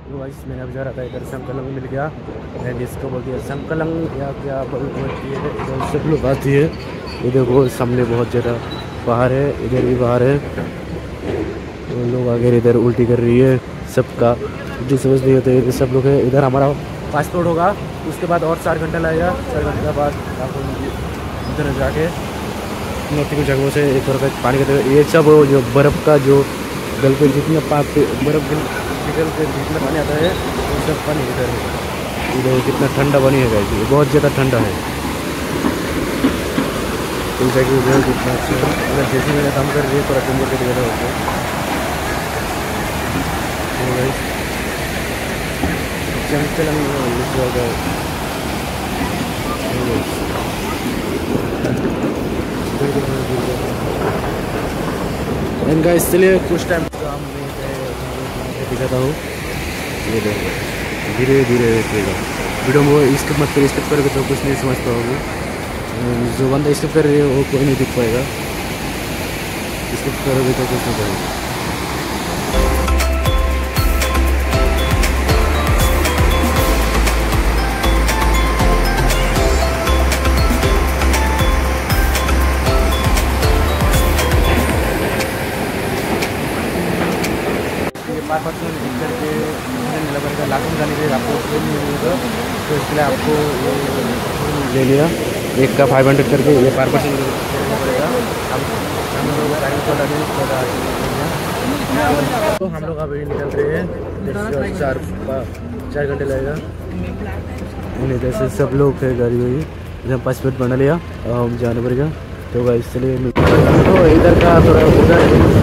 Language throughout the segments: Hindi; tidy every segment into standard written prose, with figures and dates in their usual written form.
तो गाइस मैंने अब जा रहा था इधर समकलंग मिल गया एंड इसको बोलती है समकलंग या क्या बोलती है, इधर सब लोग आती है। इधर वो सामने बहुत ज़्यादा पहाड़ है, इधर भी पहाड़ है। तो लोग आगे इधर उल्टी कर रही है सबका जो समझ नहीं होते इधर सब लोग है। इधर हमारा पासपोर्ट होगा, उसके बाद और 4 घंटा लगेगा। 4 घंटे के बाद आप इधर जाके नौती जगहों से एक और पानी का ये सब जो बर्फ़ का जो गल पे जितना बर्फ़ पिघल के जितना पानी आता है वो सब पानी इधर है। इधर कितना ठंडा पानी है गाइस, बहुत ज़्यादा ठंडा है। तो जगह उधर कितना अच्छा है। अगर जैसे मैंने काम कर रही है पूरा टिम्बर के दिया होता है। इनका इसलिए कुछ टाइम काम दिखाता हूँ। ये देखो धीरे धीरे देखिएगा वीडियो में स्किप मत करिए, स्किप करोगे तो कुछ नहीं समझ पाओगे। जो बंदा स्किप कर रही है वो कोई नहीं दिख पाएगा, स्किप करोगे तो कुछ नहीं पाएगा। करके लाखों जाने के लिए आपको तो इसके लिए आपको ले लिया एक का 500 करके ये पर पर्सन पड़ेगा। तो हम लोग अभी निकल रहे हैं, 4 घंटे लगेगा। इधर से सब लोग है गाड़ी हुई, इधर पासपोर्ट बना लिया हम जाने पड़ेगा। तो भाई इसलिए तो इधर का थोड़ा उधर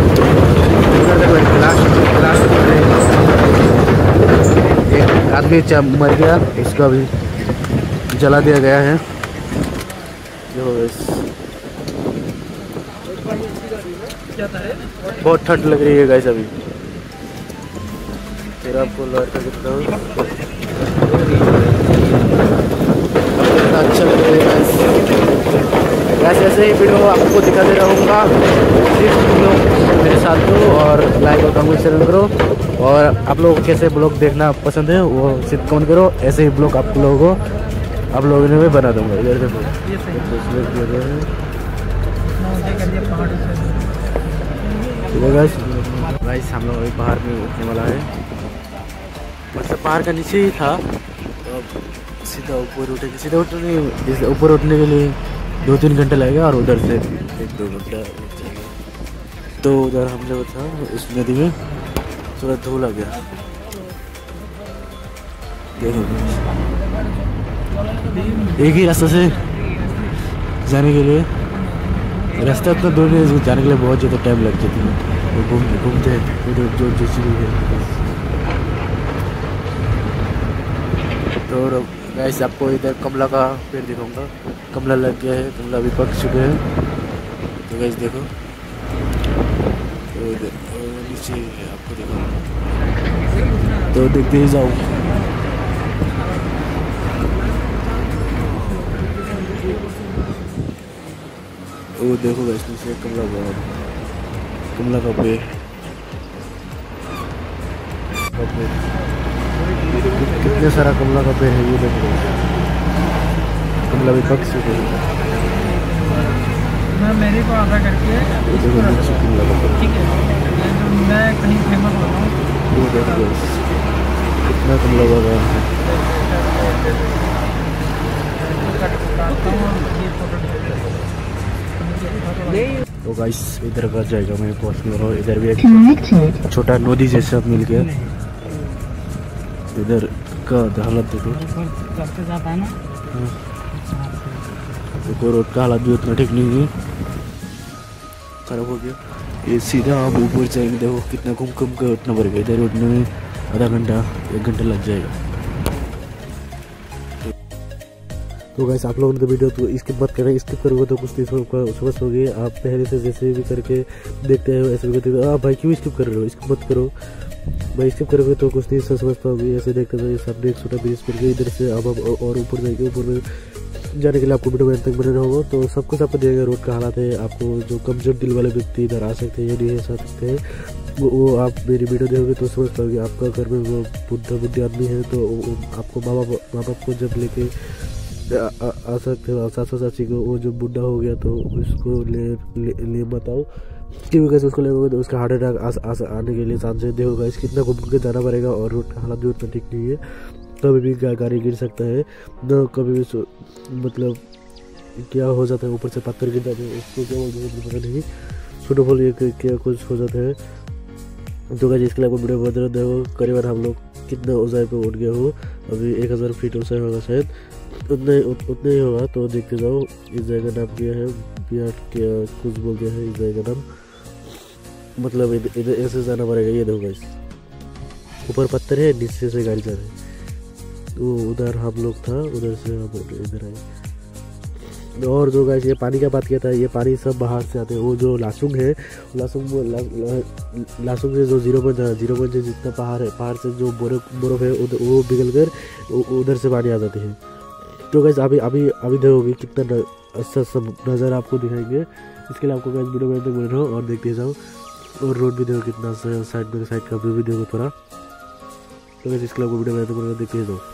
एक आदमी मर गया, उसका भी जला दिया गया है। जो बहुत ठंड लग रही है गाइस अभी। फिर आपको लॉयर का दिखता हूँ, अच्छा लग रहा है गाइस। ऐसे ही वीडियो आपको दिखाते रहूँगा। मेरे साथ दो और लाइक और कमेंट शेयर करो। और आप लोगों को कैसे ब्लॉग देखना पसंद है वो सिर्फ कमेंट करो। ऐसे ही ब्लॉग आप लोगों ने भी बना दूँगा। इधर से गाइस हम लोग अभी पहाड़ में उठने वाला है, मतलब पहाड़ का नीचे ही था। तो सीधा ऊपर उठेंगे, सीधा ऊपर उठने के लिए 2-3 घंटे लगेगा और उधर से 1-2 घंटा जाएगा। तो उधर हम लोग था उस नदी में थोड़ा धूल आ गया। देखो एक ही रास्ते से जाने के लिए, रास्ता इतना दूर नहीं, जाने के लिए बहुत ज़्यादा टाइम लग जाती है। घूमते हैं जो जैसी भी है। तो गाइस आपको इधर कमला का पेड़ दिखाऊंगा। कमला लग गया है, कमला भी पक चुके हैं। तो गाइस देखो तो इधर नीचे आपको दिखाऊंगा, तो देखते ही जाओ। वो देखो गाइस नीचे कमला का पेड़ कितने सारा कमला का पेड़ है। ये देखो कमला भी पक चुके हैं। मेरे को आधा करके ठीक है, मैं कहीं फेमस हो रहा हूँ। कितना कमला बागान है। तो गाइस इधर का जाएगा मैं पहुँचने वाला हूँ। इधर भी एक छोटा नदी जैसा मिल गया। इधर का हालत देखो, रोड का हालत भी उतना ठीक नहीं है, खराब हो गया। ये सीधा आप ऊपर जाएंगे, देखो कितना घूम के उठना पड़ेगा। इधर उठने में आधा घंटा 1 घंटा लग जाएगा। तो गाइस आप लोगों ने तो वीडियो तो स्किप मत करें, स्किप करोगे तो कुछ नहीं समझ होगी। आप पहले से जैसे भी करके देखते हो ऐसे भी करते हो। भाई क्यों स्किप कर रहे हो, स्किप मत करो भाई। स्किप करोगे तो कुछ नहीं समझ पाओगे। ऐसे देखते हो सामने 120 मिल गए, इधर से अब और ऊपर जाएंगे। ऊपर में जाने के लिए आपको वीडियो में तक बने रहोगे। तो सब कुछ आपको दिएगा, रोड का हालत है, आपको जो कमजोर दिल वाले व्यक्ति इधर आ सकते हैं या नहीं आ सकते हैं वो आप मेरी वीडियो देखोगे तो समझ पाओगे। आपका घर में वो बुढ़ा आदमी है तो आपको माँ बाप को जब लेके आ सकते हो, सासा चाची को, वो जो बुढ़ा हो गया तो उसको ले बताओ, क्योंकि कैसे उसको लेगोगे तो उसका हार्ट अटैक आने के लिए चांसेस देखोगा। इसकी कितना घूम के जाना पड़ेगा और रोड का हालत भी उतना ठीक नहीं है, कभी भी गाड़ी गिर सकता है न, कभी भी मतलब क्या हो जाता है, ऊपर से पत्थर गिर जाते हैं, उसको क्या बोलते हैं पता नहीं, छोटो बोल क्या कुछ हो जाता है। तो गाइस इसके लिए आपको वीडियो बहुत देखो। करीबन हम लोग कितना ऊंचाई पे उठ गए हो, अभी 1000 फीट ऊंचाई होगा शायद, उतने ही होगा। तो देखते जाओ। इस जगह का नाम क्या है, बिहार क्या कुछ बोल दिया है इस जगह का नाम, मतलब इधर ऐसे जाना पड़ेगा। ये देखो गाइस ऊपर पत्थर है, नीचे से गाड़ी जा रही है, तो उधर हम लोग था, उधर से हम इधर आए। और जो गाइस ये पानी का बात किया था, ये पानी सब बाहर से आते हैं। वो जो लासुंग है, लासुंग से जो 0.0 से जितना पहाड़ से जो बर्फ है वो पिघल कर उधर से पानी आ जाते हैं। तो गाइस अभी देखोगे कितना अच्छा सब नज़ारा आपको दिखाएंगे। इसके लिए आपको गाइस वीडियो में तक बने रहो और देखते जाओ। और रोड भी देखो कितना अच्छा है, साइड का व्यू भी देखो थोड़ा। तो गाइस इसके लिए आपको वीडियो में तक बने रहो, देखते जाओ।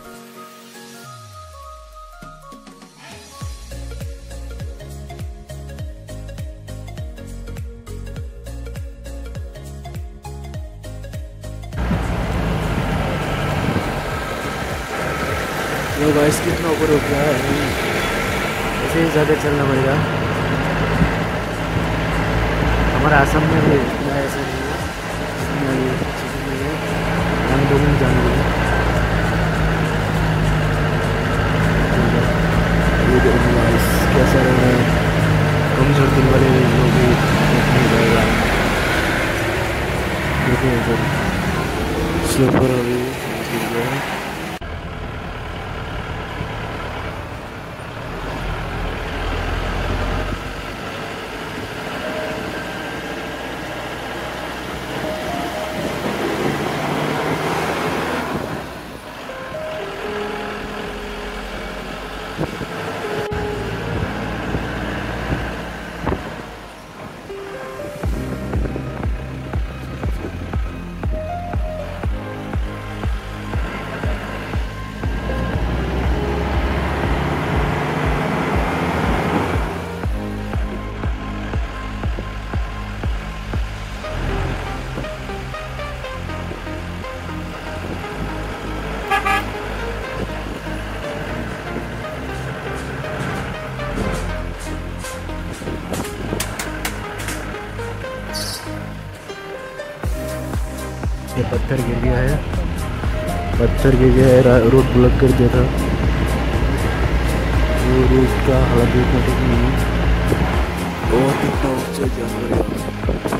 तो गाइस कितना ऊपर हो गया है, ऐसे ही ज़्यादा चलना पड़ेगा। हमारा आसाम में भी इतना ऐसा नहीं है, हम लोग नहीं जाने कैसा रहा है, कमजोर दिल वाले लोग भी नहीं जाएगा। देखिए स्लोपर अभी ये पत्थर गिर गया है, रोड ब्लॉक कर दिया था। वो रोड का हालत भी ठीक नहीं है, और कितना ऊंचा जानवर है।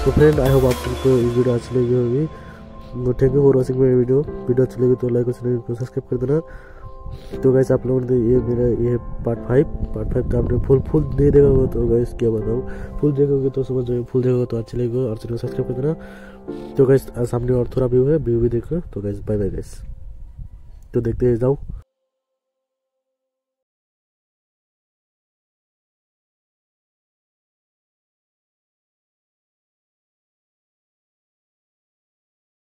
तो फ्रेंड आई होप आप सबको ये वीडियो अच्छी लगी होगी। Thank you for watching my video अच्छी लगी तो लाइक और चैनल को सब्सक्राइब कर देना। तो गाइस आप लोगों ने ये मेरा ये पार्ट 5 का आपने फुल नहीं देखा होगा तो गाइस क्या बताऊँ, फुल देखोगे तो समझ जाओगे, फुल देखोगे तो अच्छी लगेगा और चैनल सब्सक्राइब कर देना। तो गाइस सामने और थोड़ा व्यू है, व्यू भी देखो। तो गाइस बाय बाय गाइस, तो देखते जाओ।